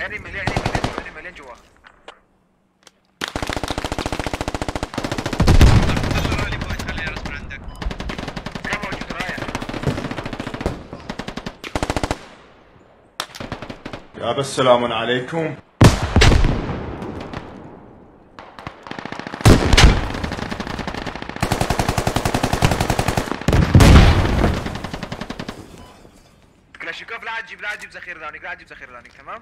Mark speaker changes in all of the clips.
Speaker 1: انمي مليان جوا.
Speaker 2: خلي راس من عندك.
Speaker 1: كم موجود رايح؟
Speaker 3: يا بس سلام عليكم.
Speaker 1: كلاشيكوف لا تجيب ذخيره ثاني، تمام؟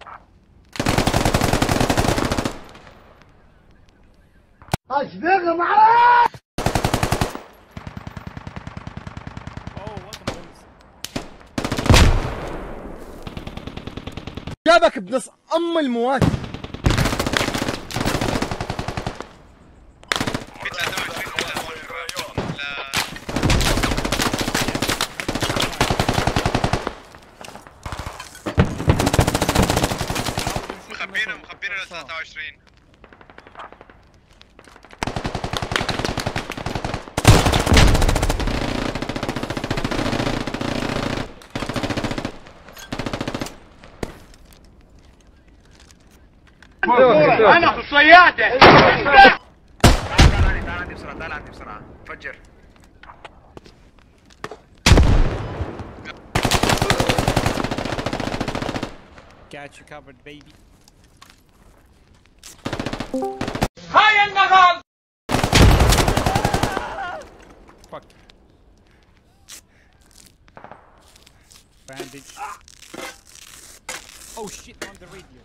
Speaker 4: اشبغ معاك. جابك بنص ام المواد.
Speaker 2: مخبينا ل 23.
Speaker 4: انا في الصيادة.
Speaker 1: تعال عندي بسرعة فجر.
Speaker 5: Got you covered, baby.
Speaker 4: هاي النغال.
Speaker 5: Fuck. Bandage. Oh shit, on the radio.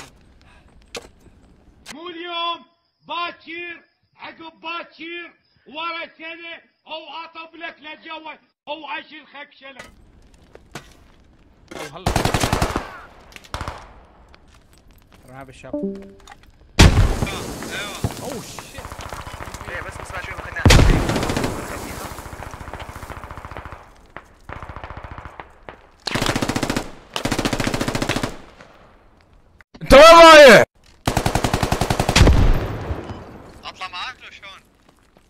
Speaker 4: مو اليوم، باكر عقب باكر ورا سنة او اطب لك للجو او عشر خكشلة.
Speaker 5: Oh هلا. I don't have a shop.
Speaker 2: ايوه.
Speaker 5: Oh shit.